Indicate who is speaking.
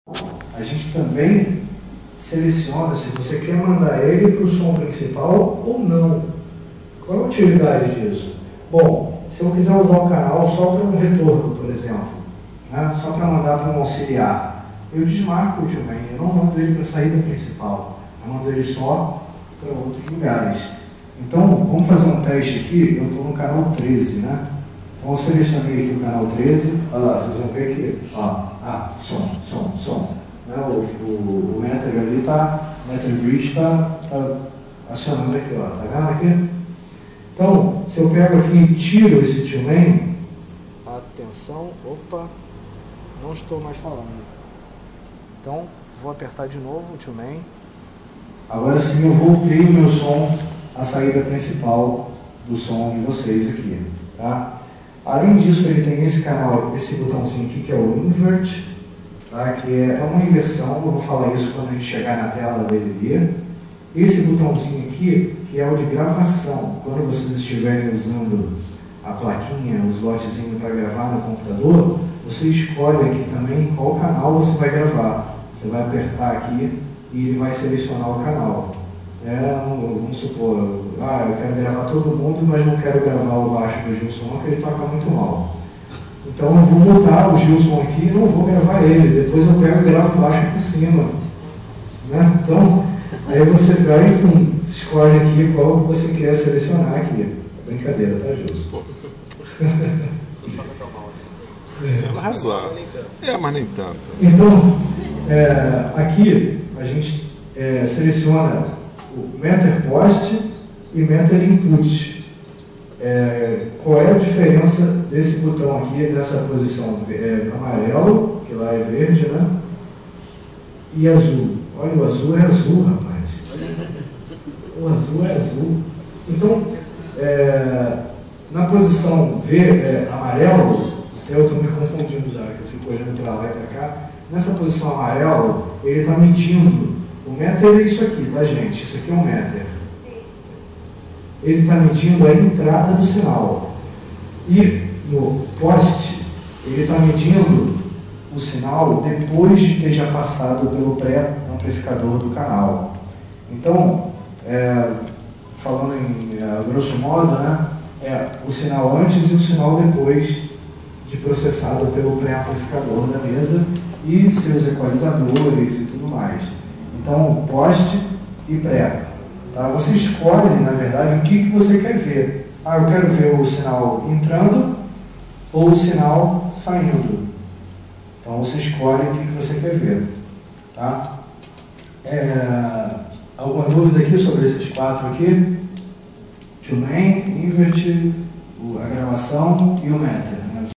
Speaker 1: A gente também seleciona se você quer mandar ele para o som principal ou não. Qual é a utilidade disso? Bom, se eu quiser usar o canal só para um retorno, por exemplo, né, só para mandar para um auxiliar, eu desmarco o Tillman, eu não mando ele para a saída principal, eu mando ele só para outros lugares. Então, vamos fazer um teste aqui. Eu estou no canal 13, né? Então, eu selecionei aqui o canal 13. Olha lá, vocês vão ver aqui. Ó, som. Né? O Meter ali está, o Meter Bridge está acionando aqui, ó. Tá vendo aqui? Então, se eu pego aqui e tiro esse Tillman, atenção, opa, não estou mais falando. Então, vou apertar de novo o Tillman. Agora sim eu voltei o meu som à saída principal do som de vocês aqui, tá? Além disso, ele tem esse canal, esse botãozinho aqui que é o Invert, tá? Que é uma inversão, eu vou falar isso quando a gente chegar na tela dele ali. Esse botãozinho aqui, que é o de gravação, quando vocês estiverem usando a plaquinha, o slotzinho para gravar no computador, você escolhe aqui também qual canal você vai gravar. Você vai apertar aqui e ele vai selecionar o canal. Vamos supor, eu quero gravar todo mundo, mas não quero gravar o baixo do Gilson, porque ele toca muito mal. Então eu vou mutar o Gilson aqui e não vou gravar ele. Depois eu pego e gravo o baixo por cima. Né? Então, aí você vai e escolhe aqui qual que você quer selecionar aqui. Brincadeira, tá, Gilson?
Speaker 2: É razoável. Mas nem tanto.
Speaker 1: Então, aqui a gente seleciona o Meter Post e Meter Input. Qual é a diferença desse botão aqui, nessa posição amarelo, que lá é verde, né? E azul. Olha, o azul é azul, rapaz. O azul é azul. Então, na posição amarelo, até eu estou me confundindo já, que eu fico olhando para lá e para cá. Nessa posição amarelo, ele está medindo. O Meter é isso aqui, tá, gente? Isso aqui é um Meter. Ele está medindo a entrada do sinal. E no post, ele está medindo o sinal depois de ter já passado pelo pré-amplificador do canal. Então, falando em grosso modo, né, o sinal antes e o sinal depois de processado pelo pré-amplificador da mesa e seus equalizadores e tudo mais. Então, post e pré. Tá? Você escolhe, na verdade, o que você quer ver. Eu quero ver o sinal entrando ou o sinal saindo. Então, você escolhe o que você quer ver. Tá? Alguma dúvida aqui sobre esses quatro aqui? Tillman, Invert, a gravação e o Meter.